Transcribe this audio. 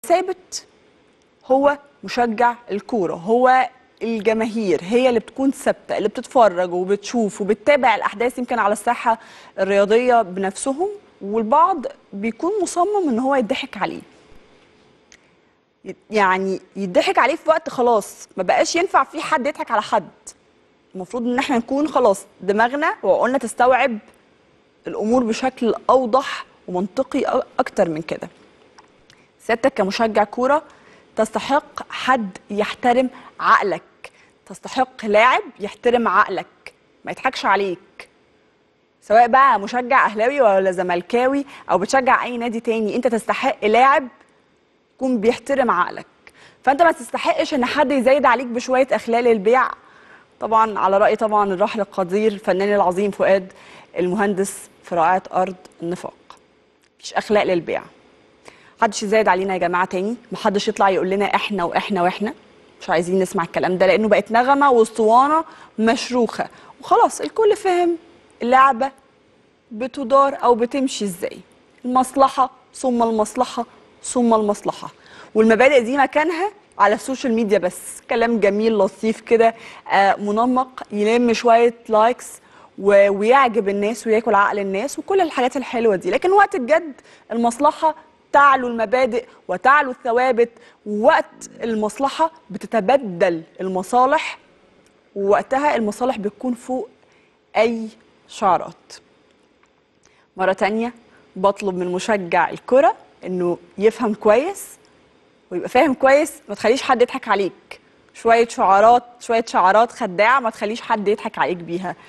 الثابت هو مشجع الكوره، هو الجماهير هي اللي بتكون ثابته، اللي بتتفرج وبتشوف وبتتابع الاحداث يمكن على الساحه الرياضيه بنفسهم، والبعض بيكون مصمم ان هو يضحك عليه. يعني يضحك عليه في وقت خلاص ما بقاش ينفع فيه حد يضحك على حد. المفروض ان احنا نكون خلاص دماغنا وعقولنا تستوعب الامور بشكل اوضح ومنطقي اكتر من كده. سيادتك كمشجع كوره تستحق حد يحترم عقلك، تستحق لاعب يحترم عقلك ما يضحكش عليك. سواء بقى مشجع اهلاوي ولا زملكاوي او بتشجع اي نادي تاني، انت تستحق لاعب يكون بيحترم عقلك. فانت ما تستحقش ان حد يزايد عليك بشويه اخلال البيع. طبعا على راي طبعا الراحل القدير الفنان العظيم فؤاد المهندس في رائعه ارض النفاق. مفيش اخلاق للبيع. محدش يزايد علينا يا جماعه تاني، محدش يطلع يقول لنا احنا واحنا واحنا. مش عايزين نسمع الكلام ده لانه بقت نغمه واسطوانه مشروخه وخلاص الكل فهم اللعبه بتدار او بتمشي ازاي. المصلحه ثم المصلحه ثم المصلحه، والمبادئ دي مكانها على السوشيال ميديا بس كلام جميل لطيف كده منمق يلم شويه لايكس ويعجب الناس وياكل عقل الناس وكل الحاجات الحلوه دي. لكن وقت الجد المصلحه تعلو المبادئ وتعلو الثوابت، ووقت المصلحه بتتبدل المصالح، ووقتها المصالح بتكون فوق اي شعارات. مرة تانية بطلب من مشجع الكرة انه يفهم كويس ويبقى فاهم كويس، ما تخليش حد يضحك عليك. شوية شعارات خداعة ما تخليش حد يضحك عليك بيها.